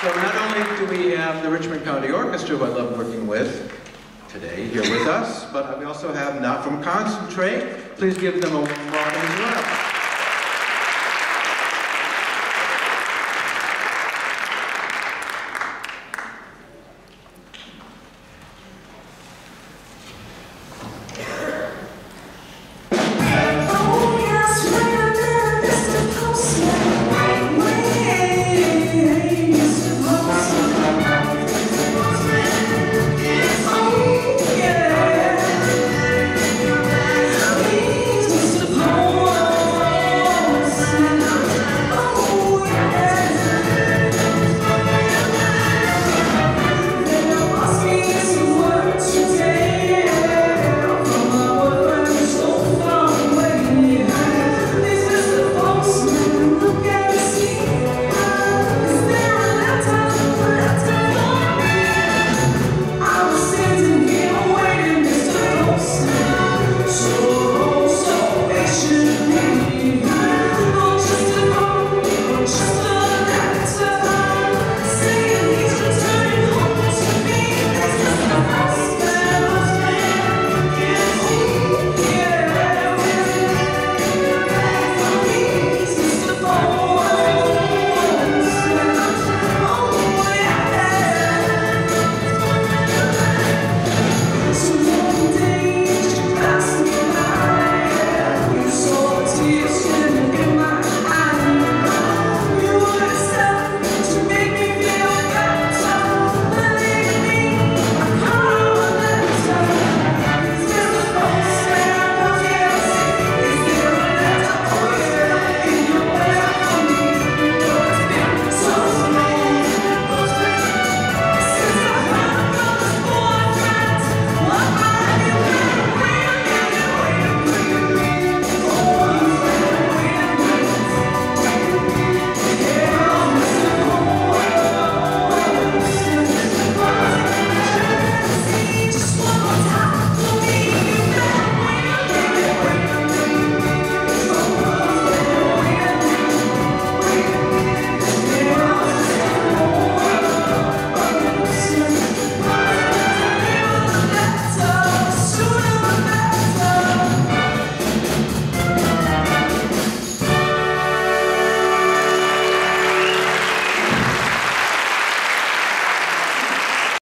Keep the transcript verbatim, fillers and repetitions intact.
So not only do we have the Richmond County Orchestra, who I love working with, today here with us, but we also have Not From Concentrate. Please give them a welcome as well.